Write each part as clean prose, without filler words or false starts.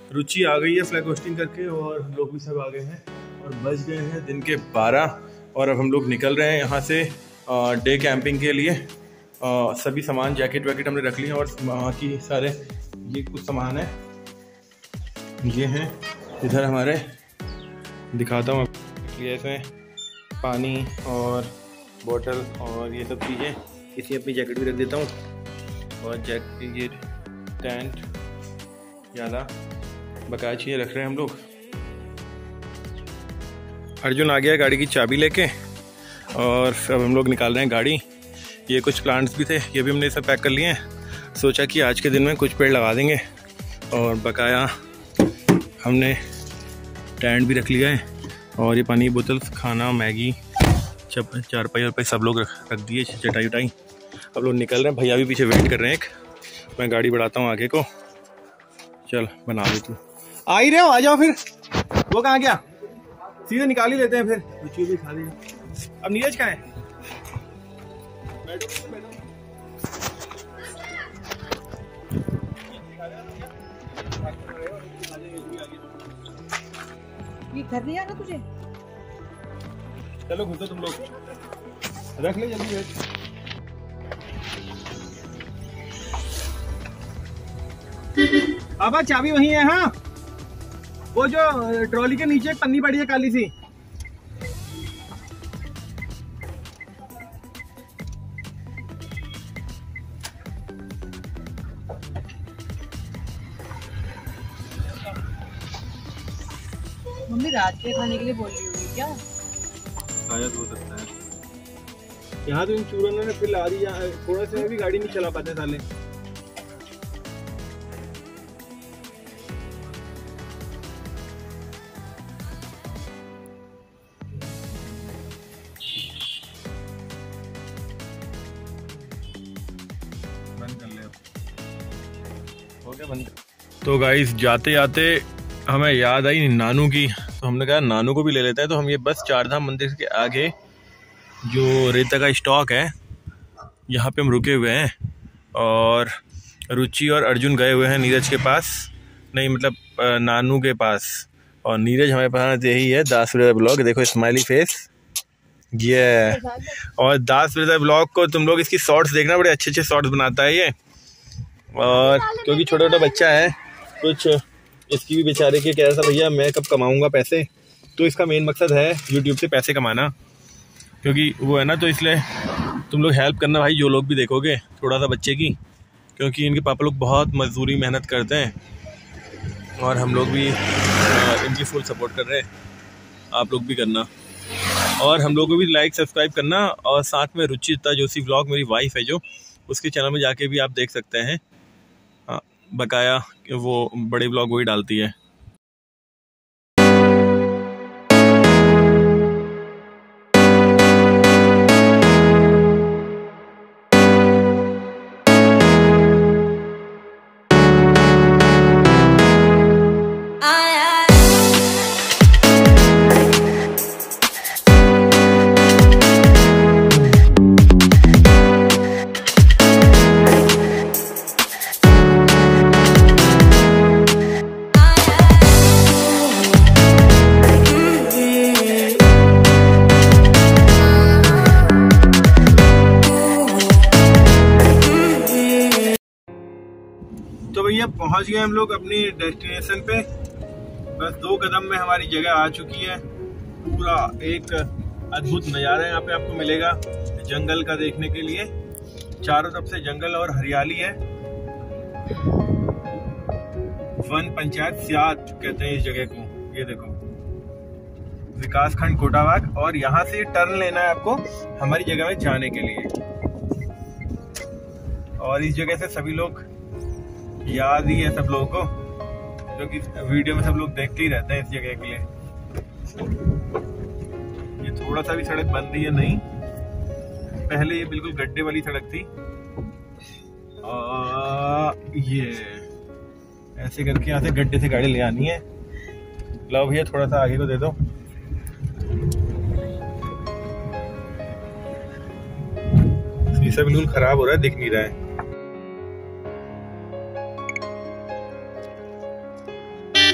रुचि आ गई है flag hosting करके और हम लोग भी सब आ गए हैं और बज गए हैं दिन के 12 और अब हम लोग निकल रहे हैं यहाँ से डे कैंपिंग के लिए। सभी सामान जैकेट वैकेट हमने रख लिए हैं और वहाँ की सारे ये कुछ सामान है, ये हैं इधर हमारे, दिखाता हूँ ये इसमें पानी और बोतल और ये सब चीज़ें, इसी अपनी जैकेट भी रख देता हूँ और ये टेंट ज़्यादा बकाया चीज़ें रख रहे हैं हम लोग। अर्जुन आ गया है गाड़ी की चाबी लेके और अब हम लोग निकाल रहे हैं गाड़ी। ये कुछ प्लांट्स भी थे, ये भी हमने सब पैक कर लिए हैं। सोचा कि आज के दिन में कुछ पेड़ लगा देंगे और बकाया हमने टेंट भी रख लिया है और ये पानी की बोतल, खाना, मैगी, चारपाई वारपाई सब लोग रख दिए, चटाई उटाई। अब लोग निकल रहे हैं, भैया भी पीछे वेट कर रहे हैं। एक मैं गाड़ी बढ़ाता हूँ आगे को, चल बना दे तू। आ ही रहे हो, आ जाओ फिर। वो कहाँ गया? सीधे निकाल ही लेते हैं फिर। रुचि भी खा ली। अब नीरज कहाँ है? ये घर नहीं आना तुझे? चलो घुसो तुम लोग, रख ले जल्दी वेट। पापा चाबी वहीं है। हाँ, वो जो ट्रॉली के नीचे एक पन्नी पड़ी है काली सी। मम्मी रात के खाने के लिए बोल रही होगी क्या? शायद हो सकता है। यहाँ तो इन चूरनों ने फिर ला दिया, थोड़ा सा भी गाड़ी नहीं चला पाते साले। बंद कर ले अब, हो गया बंद। तो गाइस जाते जाते हमें याद आई नानू की, तो हमने कहा नानू को भी ले लेते हैं। तो हम ये बस चारधाम मंदिर के आगे जो रेता का स्टॉक है यहाँ पे हम रुके हुए हैं और रुचि और अर्जुन गए हुए हैं नीरज के पास, नहीं मतलब नानू के पास। और नीरज हमारे पास यही है, दास ब्रदर ब्लॉग, देखो स्माइली फेस ये। और दास ब्रदर ब्लॉग को तुम लोग इसकी शॉर्ट्स देखना, बड़े अच्छे अच्छे शॉर्ट्स बनाता है ये। और क्योंकि छोटा छोटा बच्चा है, कुछ इसकी भी बेचारे के कह रहा था भैया मैं कब कमाऊंगा पैसे, तो इसका मेन मकसद है यूट्यूब से पैसे कमाना, क्योंकि वो है ना, तो इसलिए तुम लोग हेल्प करना भाई, जो लोग भी देखोगे थोड़ा सा बच्चे की, क्योंकि इनके पापा लोग बहुत मजदूरी मेहनत करते हैं और हम लोग भी इनकी फुल सपोर्ट कर रहे हैं। आप लोग भी करना और हम लोग को भी लाइक सब्सक्राइब करना। और साथ में रुचिता जोशी व्लॉग मेरी वाइफ है जो, उसके चैनल में जाके भी आप देख सकते हैं। बकाया वो बड़े ब्लॉग वही डालती है। तो भैया पहुंच गए हम लोग अपनी डेस्टिनेशन पे, बस 2 कदम में हमारी जगह आ चुकी है। पूरा एक अद्भुत नज़ारा यहाँ पे आपको मिलेगा जंगल का देखने के लिए। चारों तरफ से जंगल और हरियाली है। वन पंचायत सियात कहते हैं इस जगह को। ये देखो विकास खंड कोटाबाग, और यहाँ से टर्न लेना है आपको हमारी जगह में जाने के लिए। और इस जगह से सभी लोग याद ही है सब लोगों को, क्योंकि वीडियो में सब लोग देखते ही रहते हैं इस जगह के लिए। ये थोड़ा सा भी सड़क बन रही है नहीं, पहले ये बिल्कुल गड्ढे वाली सड़क थी। ये ऐसे करके यहाँ से गड्ढे से गाड़ी ले आनी है। लो भैया थोड़ा सा आगे को दे दो। शीशा बिल्कुल खराब हो रहा है, दिख नहीं रहा है।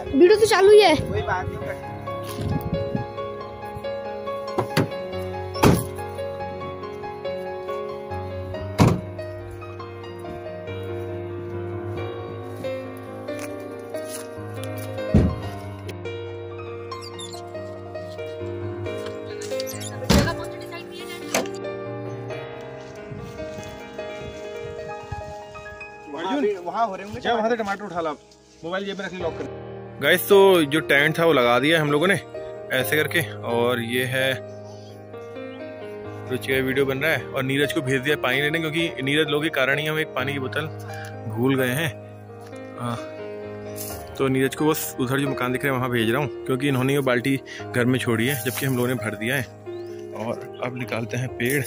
वीडियो तो चालू ही है। कोई बात नहीं। वहाँ हो रहे होंगे, वहाँ से टमाटर उठा ला, मोबाइल जेब में रख लॉक कर। गाइस तो जो टेंट था वो लगा दिया हम लोगों ने ऐसे करके, और ये है रुचि का वीडियो बन रहा है। और नीरज को भेज दिया पानी लेने, क्योंकि नीरज लोगों के कारण ही हम एक पानी की बोतल भूल गए हैं। तो नीरज को बस उधर जो मकान दिख रहा है वहाँ भेज रहा हूँ, क्योंकि इन्होंने वो बाल्टी घर में छोड़ी है, जबकि हम लोगों ने भर दिया है। और अब निकालते हैं पेड़।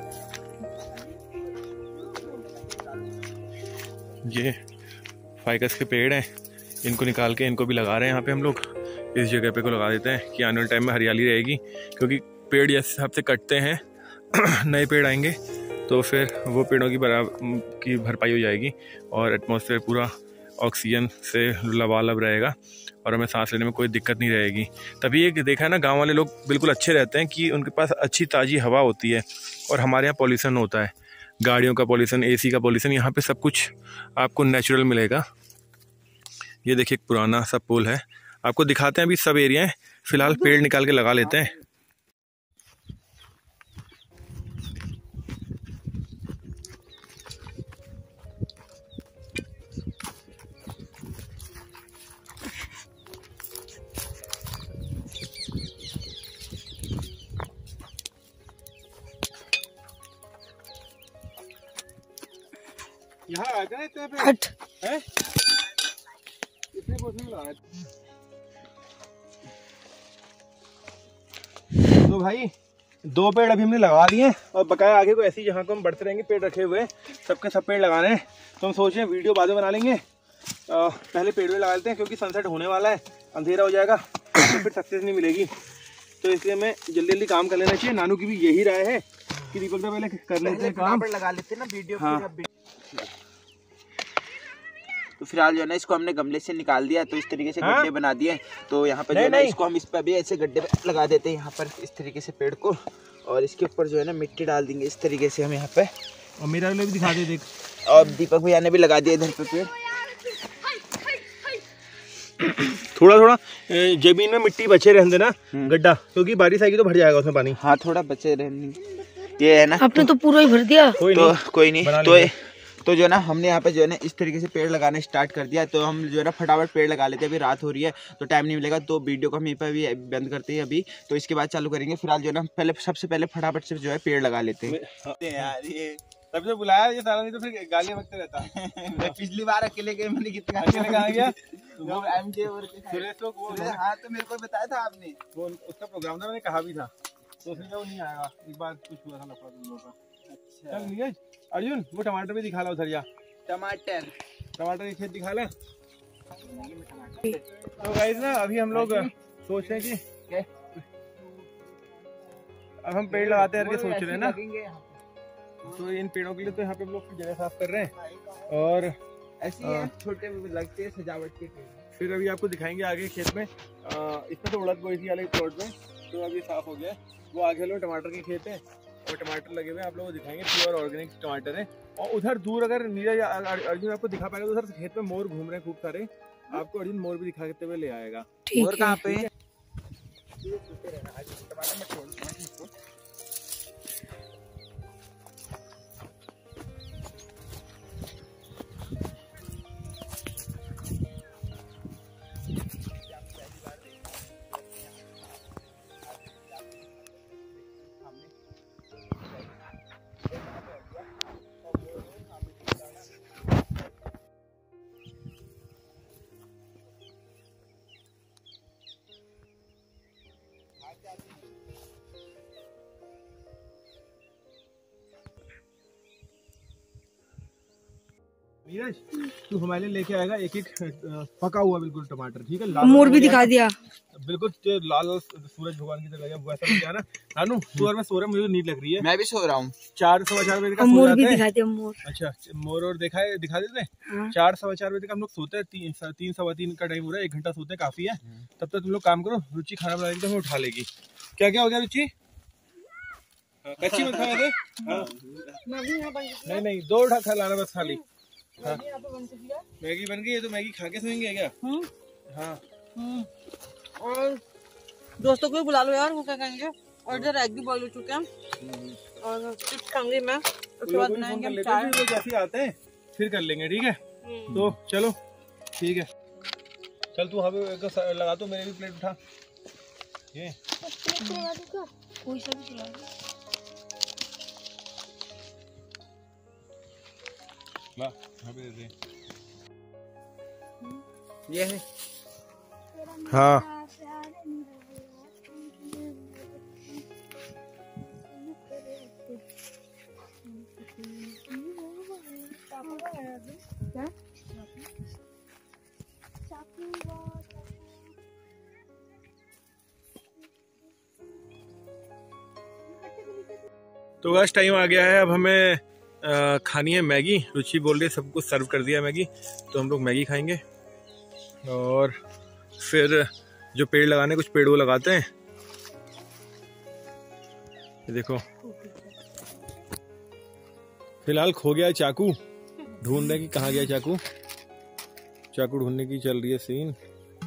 ये फाइकस के पेड़ हैं, इनको निकाल के इनको भी लगा रहे हैं यहाँ पे हम लोग। इस जगह पे को लगा देते हैं कि आने वाले टाइम में हरियाली रहेगी, क्योंकि पेड़ जैसे हिसाब से कटते हैं नए पेड़ आएंगे तो फिर वो पेड़ों की भरपाई हो जाएगी और एटमॉस्फेयर पूरा ऑक्सीजन से लबालब रहेगा और हमें सांस लेने में कोई दिक्कत नहीं रहेगी। तभी ये देखा है ना, गांव वाले लोग बिल्कुल अच्छे रहते हैं कि उनके पास अच्छी ताज़ी हवा होती है, और हमारे यहाँ पॉल्यूशन होता है, गाड़ियों का पॉल्यूशन, एसी का पॉल्यूशन। यहाँ पे सब कुछ आपको नेचुरल मिलेगा। ये देखिए एक पुराना सा पुल है, आपको दिखाते हैं अभी सब एरिया है। फिलहाल पेड़ निकाल के लगा लेते हैं। यहाँ आए थे इतने पे हैं? इतने बोतल लगाए। तो भाई 2 पेड़ अभी हमने लगा दिए और बकाया आगे को ऐसे ही जहाँ को हम बढ़ते रहेंगे पेड़ रखे हुए सबके सब पेड़ लगाने हैं। तो हम सोच रहे हैं वीडियो बाद में बना लेंगे, पहले पेड़ भी लगा लेते हैं, क्योंकि सनसेट होने वाला है, अंधेरा हो जाएगा तो फिर सक्सेस नहीं मिलेगी। तो इसलिए हमें जल्दी जल्दी काम कर लेना चाहिए। नानू की भी यही राय है कि दीपक से पहले कर लेते हैं काम, लगा लेते हैं ना वीडियो। हाँ। तो फिलहाल जो है ना इसको हमने गमले से निकाल दिया, तो इस तरीके से गड्ढे बना दिए। तो यहाँ पर जो है ना इसको हम इस पर भी ऐसे गड्ढे लगा देते हैं यहाँ पर इस तरीके से पेड़ को, और इसके ऊपर जो है ना मिट्टी डाल देंगे इस तरीके से हम यहाँ पे। और मेरा भी दिखा दे देख, और दीपक भैया ने भी लगा दिया इधर पे पेड़। थोड़ा थोड़ा जमीन में मिट्टी बचे रहने देना गड्ढा, क्योंकि बारिश आएगी तो भर जाएगा उसमें पानी। हाँ थोड़ा बचे रहने, ये है ना। आपने तो पूरा ही भर दिया। कोई नहीं तो जो है ना हमने यहाँ पे जो है ना इस तरीके से पेड़ लगाने स्टार्ट कर दिया। तो हम जो है ना फटाफट पेड़ लगा लेते हैं, अभी रात हो रही है तो टाइम नहीं मिलेगा, तो वीडियो को हम यहीं पर भी बंद करते हैं अभी, तो इसके बाद चालू करेंगे। फिलहाल जो है ना सबसे पहले फटाफट से जो है पेड़ लगा लेते हैं। यार ये तब से बुलाया ये सारा, नहीं तो फिर गालियां बकते रहता। पिछली बार अकेले गए, मैंने कितना कहाँ गया सुरेश तो हाँ तो मेरे को बताया था आपने, वो उसका प्रोग्राम था, मैंने कहा भी था, तो फिर वो नहीं आएगा। एक बार कुछ हुआ था लफड़ा तुम लोगों का। अच्छा चल नीरज, अर्जुन वो टमाटर भी दिखा ला उधर जा, टमाटर की खेत दिखा ला। तो गाइस ना अभी हम लोग सोच रहे हैं कि अब हम पेड़ लगाते हैं करके सोच रहे हैं ना, तो इन पेड़ों के लिए तो यहाँ पे हम लोग जगह साफ कर रहे हैं और ऐसे छोटे लगते हैं सजावट के पेड़। फिर अभी आपको दिखाएंगे आगे खेत में। इसमें तो उड़द बोई थी वाले प्लॉट में, तो अभी साफ हो गया। वो आगे लोग टमाटर के खेत है और टमाटर लगे हुए हैं, आप लोगों को दिखाएंगे, प्योर ऑर्गेनिक टमाटर है। और उधर दूर अगर नीरज अर्जुन आपको दिखा पाएगा, तो उधर खेत में मोर घूम रहे हैं खूब सारे, आपको अर्जुन मोर भी दिखाते हुए ले आएगा। मोर कहाँ पे? नीरज तू हमारे लिए लेके आएगा एक एक पका हुआ बिल्कुल टमाटर, ठीक है? मोर भी दिखा दिया बिल्कुल लाल सूरज भगवान की तरह वैसा हो गया ना। नानू तू और मैं सो रहा हूँ, मुझे नींद लग रही है। मैं भी सो रहा हूँ। 4 सवा 4 बजे का मोर भी दिखा दिया। मोर, अच्छा मोर और दिखा देते हैं। 4 सवा 4 बजे तक हम लोग सोते हैं। 3 सवा 3 का टाइम हो रहा है, 1 घंटा सोते हैं, काफी है। तब तक तुम लोग काम करो, रुचि खाना बनाएगी तो हमें उठा लेगी। क्या क्या हो गया रुचि? कच्ची मत खा दे। नहीं 2 उठा खा लाना बस खाली। हाँ। मैगी बन गई है तो मैगी खा के सोएंगे क्या? हाँ। और दोस्तों को भी बुला लो यार, वो क्या कहेंगे। और इधर एग भी बॉईल हो चुके हैं और चिप्स खाएंगे। मैं उसके बाद बनाएंगे चाय। जैसे आते हैं फिर कर लेंगे, ठीक है? तो चलो ठीक है, चल तू वहाँ लगा तो मेरे भी प्लेट उठा। ये कोई सा भी चला ला दे दे। ये है। हाँ तो बस टाइम आ गया है, अब हमें खानी है मैगी। रुचि बोल रही है सब कुछ सर्व कर दिया मैगी, तो हम लोग मैगी खाएंगे और फिर जो पेड़ लगाने कुछ पेड़ वो लगाते हैं। ये देखो फिलहाल खो गया चाकू, ढूंढ रहे कि कहाँ गया चाकू। चाकू ढूंढने की चल रही है सीन।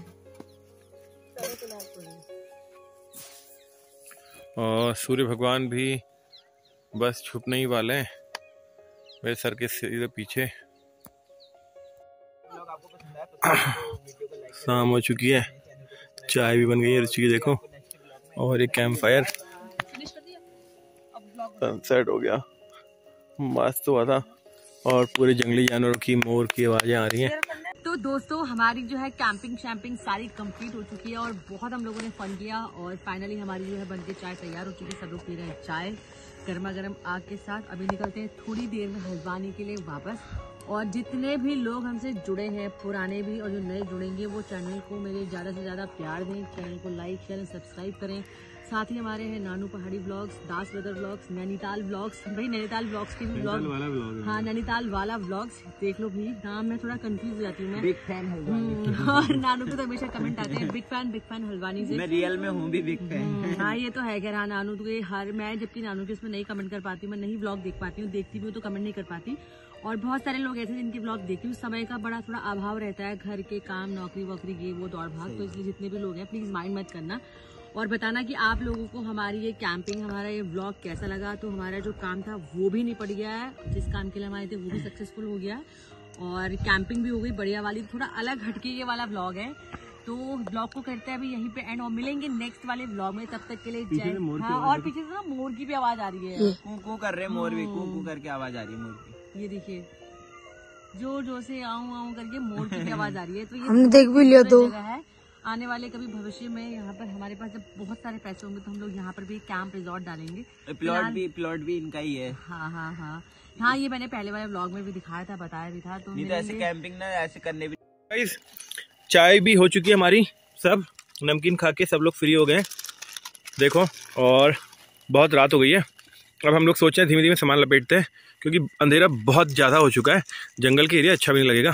और सूर्य भगवान भी बस छुपने ही वाले हैं मेरे सर के सीधे पीछे। शाम हो चुकी है, चाय भी बन गई है रुचि की देखो, और एक कैंप फायर। सनसेट हो गया, मस्त हुआ था और पूरे जंगली जानवरों की मोर की आवाजें आ रही हैं। तो दोस्तों हमारी जो है कैंपिंग शैम्पिंग सारी कंप्लीट हो चुकी है और बहुत हम लोगों ने फन किया और फाइनली हमारी जो है बनके चाय तैयार हो चुकी है। सब लोग पी रहे हैं चाय गर्मा गर्म आग के साथ। अभी निकलते हैं थोड़ी देर में हल्द्वानी के लिए वापस। और जितने भी लोग हमसे जुड़े हैं, पुराने भी और जो नए जुड़ेंगे, वो चैनल को मेरे ज़्यादा से ज़्यादा प्यार दें, चैनल को लाइक शेयर सब्सक्राइब करें। साथ ही हमारे हैं Nanu Pahadi blogs, Das brother blogs, Nainital blogs. भाई नैनीताल ब्लॉग्स के भी ब्लॉग, हाँ नैनीताल वाला ब्लॉग्स देख लो भी। नाम में थोड़ा कंफ्यूज हो जाती हूँ मैं। Big fan Haldwani. और नानू को तो हमेशा कमेंट आते हैं बिग फैन हल्द्वानी से। मैं रियल में हूँ भी बिग फैन। हाँ ये तो है खैर। हाँ नानू तो ये हर मैं जबकि नानू के उसमें नहीं कमेंट कर पाती, मैं नहीं ब्लॉग देख पाती हूँ, देखती भी हूँ तो कमेंट नहीं कर पाती। और बहुत सारे लोग ऐसे जिनके ब्लॉग देखती हूँ, समय का बड़ा थोड़ा अभाव रहता है, घर के काम नौकरी वोकरी ये वो दौड़ भाग, तो इसलिए जितने भी लोग हैं प्लीज माइंड मत करना और बताना कि आप लोगों को हमारी ये कैंपिंग, हमारा ये व्लॉग कैसा लगा। तो हमारा जो काम था वो भी निपट गया है, जिस काम के लिए हमारे थे वो भी सक्सेसफुल हो गया और कैंपिंग भी हो गई बढ़िया वाली। थोड़ा अलग हटके ये वाला व्लॉग है, तो ब्लॉग को करते हैं अभी यहीं पे एंड और मिलेंगे नेक्स्ट वाले व्लॉग में। तब तक के लिए जय। हाँ और पीछे से ना मोर की भी आवाज आ रही है, कू कर रहे मोर भी, कू करके आवाज आ रही है मोर की। ये देखिए जोर जोर से आऊं करके मोर की भी आवाज आ रही है। तो ये हमने देख भी लिया। तो जगह है, आने वाले कभी भविष्य में यहाँ पर हमारे पास जब बहुत सारे पैसे होंगे तो हम लोग यहाँ पर भी कैंप रिजॉर्ट डालेंगे। प्लॉट भी इनका ही है। हाँ ये मैंने पहले वाले व्लॉग में भी दिखाया था, बताया भी था। तो नहीं तो ऐसे कैंपिंग ना ऐसे करने भी। चाय भी हो चुकी है हमारी, सब नमकीन खा के सब लोग फ्री हो गए देखो, और बहुत रात हो गई है। अब हम लोग सोच रहे हैं धीमे धीमे सामान लपेटते हैं, क्योंकि अंधेरा बहुत ज़्यादा हो चुका है, जंगल के एरिया अच्छा भी नहीं लगेगा।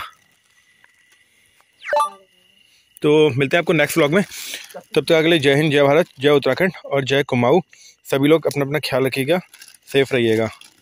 तो मिलते हैं आपको नेक्स्ट व्लॉग में, तब तक अगले जय हिंद, जय भारत, जय उत्तराखंड और जय कुमाऊं। सभी लोग अपना अपना ख्याल रखिएगा, सेफ रहिएगा।